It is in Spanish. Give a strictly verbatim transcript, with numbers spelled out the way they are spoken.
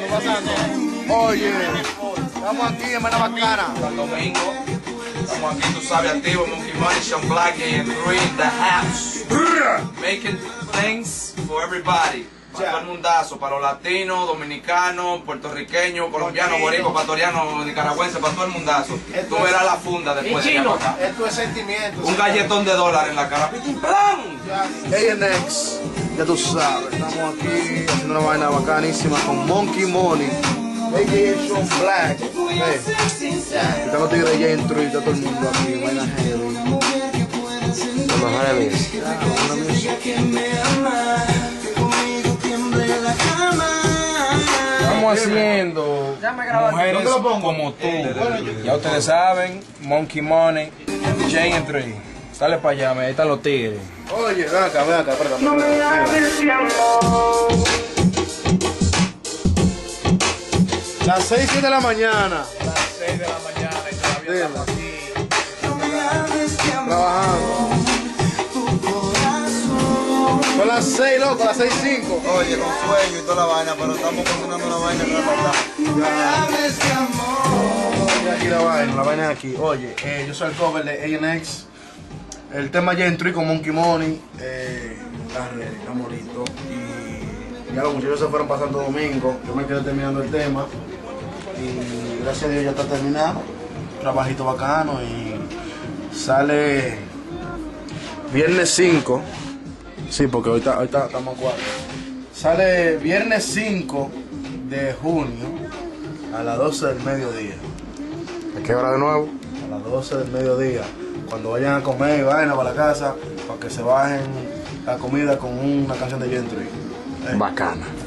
pasando, pasando. Oye, estamos aquí en Mena Bacana. San Domingo. Estamos aquí, tú sabes, activo, Monkey Money, Sean Black, and three in the house. Making things for everybody. Para todo el mundazo, para los latinos, dominicanos, puertorriqueños, colombianos, boricuas, ecuatorianos, nicaragüenses, para todo el mundazo. Tú verás la funda después de acá. Esto es sentimiento. Un galletón de dólar en la cara. ¡Pitín plan! A N X, ya tú sabes, estamos aquí haciendo una vaina bacanísima con Monkey Money, A K A Sean Black. Hey. Están los tigres de Gentry, está todo el mundo aquí, vaina heavy. Los mejores Estamos haciendo mujeres como tú. Ya ustedes saben, Monkey Money, Gentry. Dale para allá, ahí están los tigres. Oye, ven acá, ven acá, perdón. No me hables de amor. Las seis, siete de la mañana. Las seis de la mañana y todavía estamos aquí. Trabajando. Son las seis, loco, las seis, cinco. Oye, con sueño y toda la vaina, pero estamos cocinando una vaina que no es verdad. Ya. Aquí la vaina, la vaina es aquí. Oye, eh, yo soy el cover de A N X. El tema Gentry con Monkey Money. Eh, está ready, está bonito. Y ya los muchachos se fueron pasando domingo. Yo me quedé terminando el tema. Y gracias a Dios ya está terminado. Trabajito bacano y sale viernes cinco. Sí, porque ahorita, ahorita estamos a cuatro. Sale viernes cinco de junio a las doce del mediodía. ¿A qué hora de nuevo? A las doce del mediodía. Cuando vayan a comer y vayan para la casa, para que se bajen la comida con una canción de Gentry. Eh. Bacana.